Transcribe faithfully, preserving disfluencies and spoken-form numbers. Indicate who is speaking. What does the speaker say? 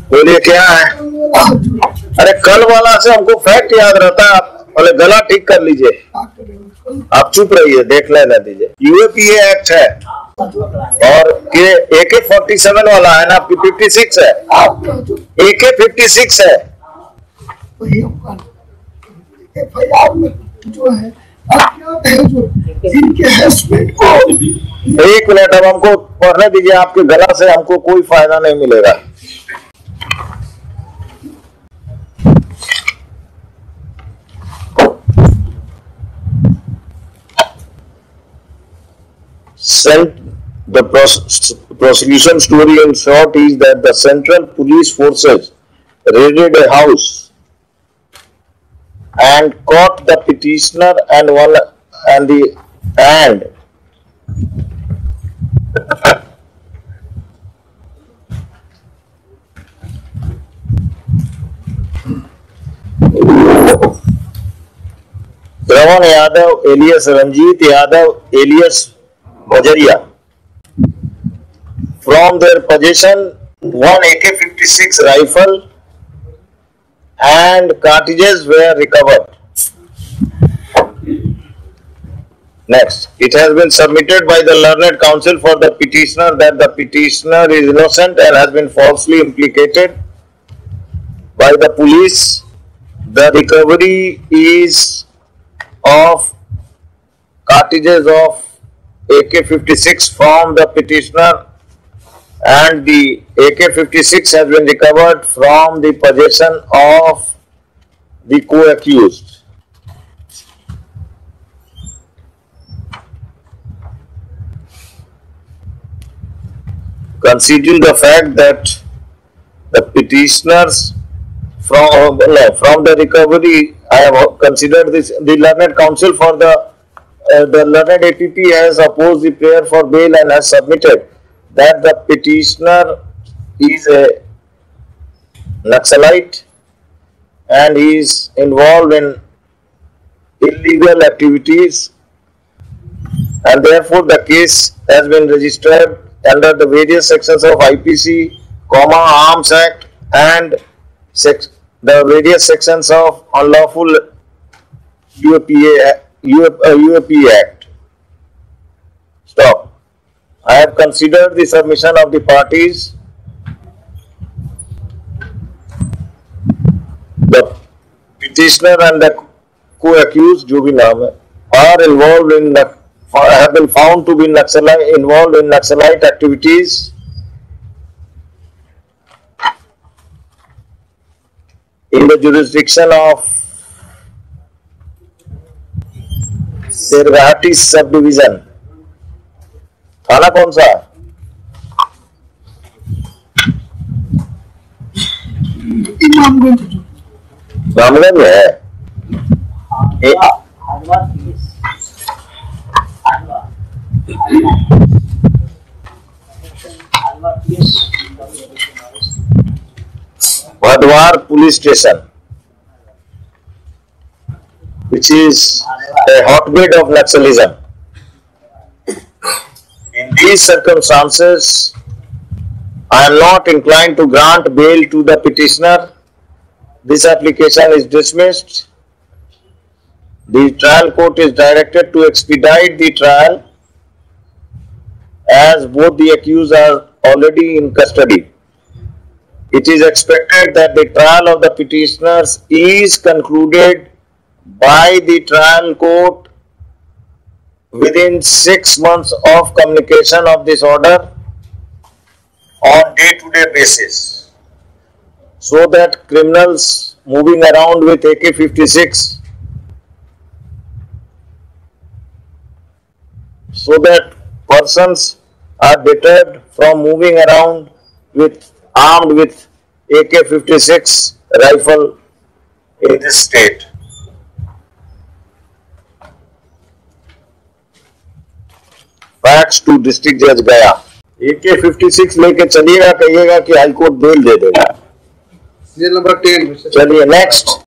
Speaker 1: बोलिए क्या है? अरे कल वाला से हमको फैक्ट याद रहता है, बोले गला ठीक कर लीजिए, आप चुप रहिए, देख लेना दीजिए। यूएपीए एक्ट है और के एके फोर्टी सेवन वाला है ना, आपकी फिफ्टी सिक्स है, एके फिफ्टी सिक्स है।
Speaker 2: जो है इनके हस्बैंड को
Speaker 1: एक मिनट, अब हमको पढ़ने दीजिए, आपके गला से हमको कोई फायदा नहीं मिलेगा। The prosecution story in short is that the Central Police Forces raided a house and caught the petitioner and one and the and Raman Yadav alias Ranjit Yadav alias Bajaria. From their possession, one A K fifty-six rifle and cartridges were recovered. Next, it has been submitted by the learned counsel for the petitioner that the petitioner is innocent and has been falsely implicated by the police. The recovery is of cartridges of A K fifty-six from the petitioner, and the A K fifty-six has been recovered from the possession of the co-accused. Considering the fact that the petitioners from from the recovery, I have considered this, the learned counsel for the uh, the learned A P P has opposed the prayer for bail and has submitted that the petitioner is a Naxalite and he is involved in illegal activities, and therefore the case has been registered under the various sections of I P C, comma, Arms Act and sex, the various sections of unlawful U A P A, U A P Act. Stop. I have considered the submission of the parties. The petitioner and the co-accused, जो भी नाम है, are involved in the, have been found to be Naxalite, involved in Naxalite activities in the jurisdiction of Sirgati subdivision. थाना कौन सा?
Speaker 2: इमामगंज।
Speaker 1: रामगंज है। Vadwar police station, which is a hotbed of Naxalism. In these circumstances, I am not inclined to grant bail to the petitioner. This application is dismissed. The trial court is directed to expedite the trial as both the accused are already in custody. It is expected that the trial of the petitioners is concluded by the trial court within six months of communication of this order on day-to-day basis, so that criminals moving around with A K fifty-six, so that persons are deterred from moving around with armed with A K fifty-six rifle in this state. Facts to District Judge Gaya. A K fifty-six लेके चलिएगा, कहिएगा कि high court bail दे देगा।
Speaker 2: Jail number ten.
Speaker 1: चलिए next.